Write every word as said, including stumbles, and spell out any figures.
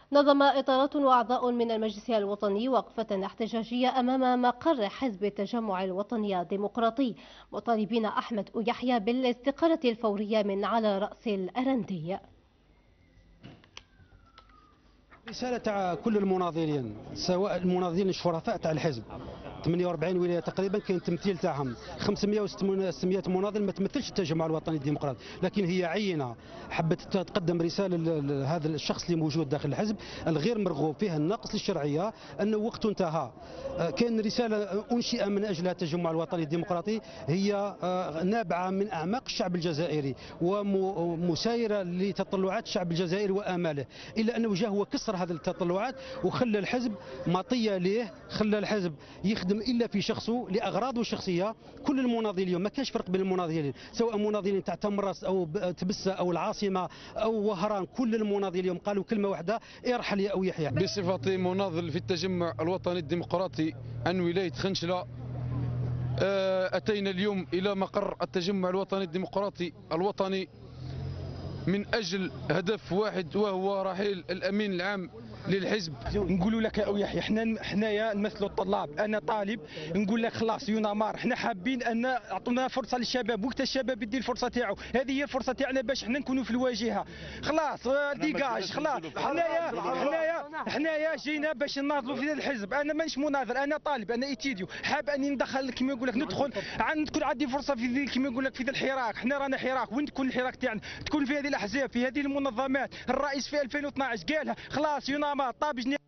نظم إطارات وأعضاء من المجلس الوطني وقفة احتجاجية أمام مقر حزب التجمع الوطني الديمقراطي، مطالبين أحمد يحيى بالاستقالة الفورية من على رأس الأرندية. رسالة تاع كل المناضلين، سواء المناضلين الشرفاء تاع الحزب ثمانية وأربعين ولاية تقريبا كاين تمثيل تاعهم خمسمائة وستمائة مناضل ما تمثلش التجمع الوطني الديمقراطي، لكن هي عينه حبت تقدم رساله لهذا الشخص اللي موجود داخل الحزب الغير مرغوب فيها الناقص للشرعيه انه وقته انتهى. كان رساله انشئ من اجلها التجمع الوطني الديمقراطي، هي نابعه من اعماق الشعب الجزائري ومسايره لتطلعات الشعب الجزائري واماله، الا انه جاء هو كسر هذه التطلعات وخلى الحزب مطيه ليه، خلى الحزب يخدم الا في شخصه لاغراضه الشخصيه. كل المناضلين اليوم ما كانش فرق بين المناضلين، سواء مناضلين تاع تمرس او تبسه او العاصمه او وهران، كل المناضلين اليوم قالوا كلمه واحده: ارحل يا او يحيى. بصفتي مناضل في التجمع الوطني الديمقراطي عن ولايه خنشله، اتينا اليوم الى مقر التجمع الوطني الديمقراطي الوطني من اجل هدف واحد، وهو رحيل الامين العام للحزب. نقولوا لك يا يحيى، حنا حنايا نمثلوا الطلاب، انا طالب نقول لك خلاص يونامار، حنا حابين ان اعطونا فرصه للشباب، وقت الشباب يدي الفرصه تاعو، هذه هي الفرصه تاعنا باش حنا نكونوا في الواجهه. خلاص ديكاج، خلاص حنايا حنايا حنايا جينا باش نناضلوا في هذا الحزب. انا مانيش مناظر، انا طالب، انا ايتيديو، حاب اني ندخل كما يقول لك ندخل عن تكون عندي فرصه في ذي كما يقول لك في ذا الحراك. حنا رانا حراك، وين تكون الحراك تاعنا؟ تكون في هذه الاحزاب، في هذه المنظمات. الرئيس في ألفين واثناش قالها خلاص يونامار طاب جنيه.